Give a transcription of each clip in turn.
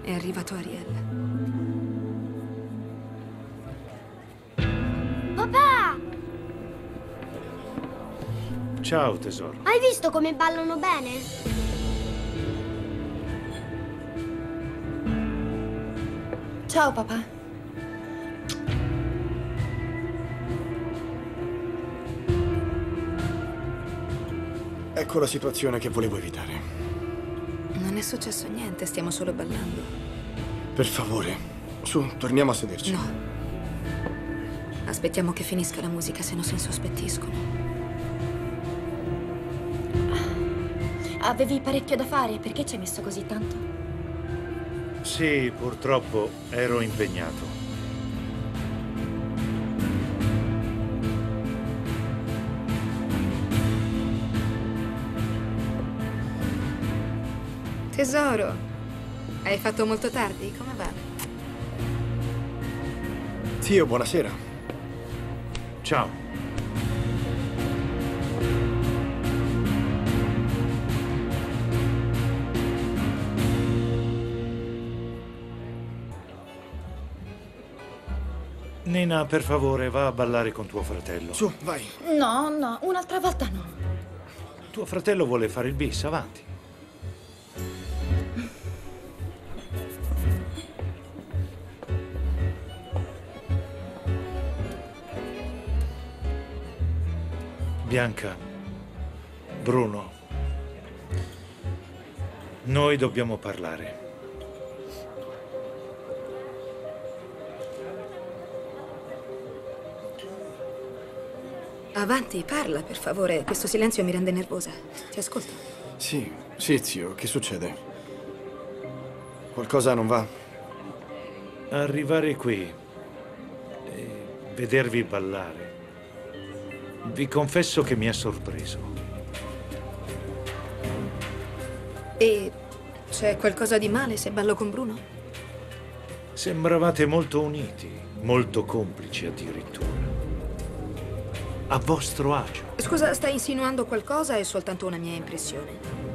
È arrivato Ariel. Papà! Ciao, tesoro. Hai visto come ballano bene? Ciao, papà. Ecco la situazione che volevo evitare. Non è successo niente, stiamo solo ballando. Per favore, su, torniamo a sederci. No. Aspettiamo che finisca la musica, se no si insospettiscono. Avevi parecchio da fare, perché ci hai messo così tanto? Sì, purtroppo ero impegnato. Tesoro, hai fatto molto tardi? Come va? Zio, buonasera. Ciao. Nina, per favore, va a ballare con tuo fratello. Su, vai. No, no, un'altra volta no. Tuo fratello vuole fare il bis, avanti. Bianca, Bruno, noi dobbiamo parlare. Avanti, parla, per favore. Questo silenzio mi rende nervosa. Ti ascolto. Sì, sì, zio, che succede? Qualcosa non va? Arrivare qui e vedervi ballare, vi confesso che mi ha sorpreso. E c'è qualcosa di male se ballo con Bruno? Sembravate molto uniti, molto complici addirittura. A vostro agio. Scusa, stai insinuando qualcosa o è soltanto una mia impressione?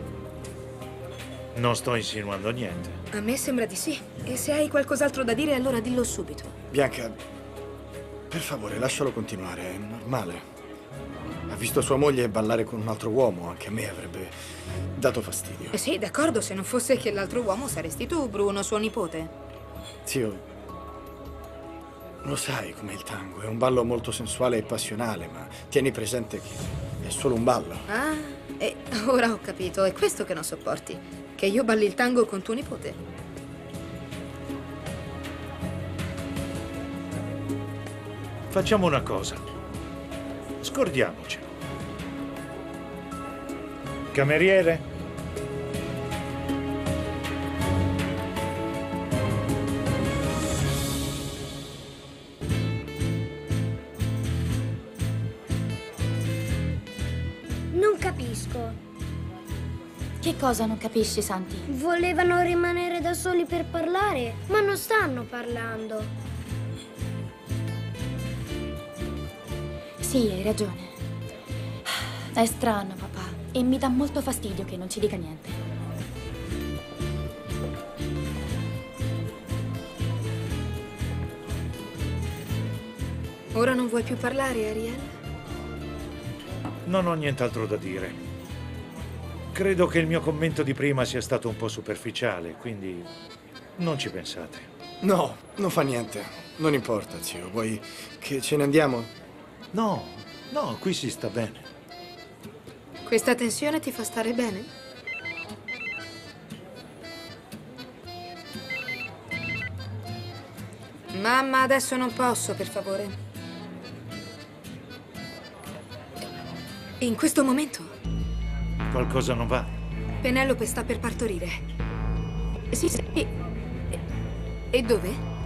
Non sto insinuando niente. A me sembra di sì. E se hai qualcos'altro da dire, allora dillo subito. Bianca, per favore, lascialo continuare, è normale. Ha visto sua moglie ballare con un altro uomo, anche a me avrebbe dato fastidio. Sì, d'accordo, se non fosse che l'altro uomo saresti tu, Bruno, suo nipote. Zio, lo sai com'è il tango, è un ballo molto sensuale e passionale, ma tieni presente che è solo un ballo. Ah, e ora ho capito, è questo che non sopporti. Che io balli il tango con tuo nipote. Facciamo una cosa. Scordiamocelo. Cameriere? Non capisco. Che cosa non capisci, Santi? Volevano rimanere da soli per parlare, ma non stanno parlando. Sì, hai ragione. È strano, papà, e mi dà molto fastidio che non ci dica niente. Ora non vuoi più parlare, Ariel? Non ho nient'altro da dire. Credo che il mio commento di prima sia stato un po' superficiale, quindi non ci pensate. No, non fa niente. Non importa, zio. Vuoi che ce ne andiamo? No, no, qui si sta bene. Questa tensione ti fa stare bene? Mamma, adesso non posso, per favore. In questo momento? Qualcosa non va? Penelope sta per partorire. Sì, sì. E dove?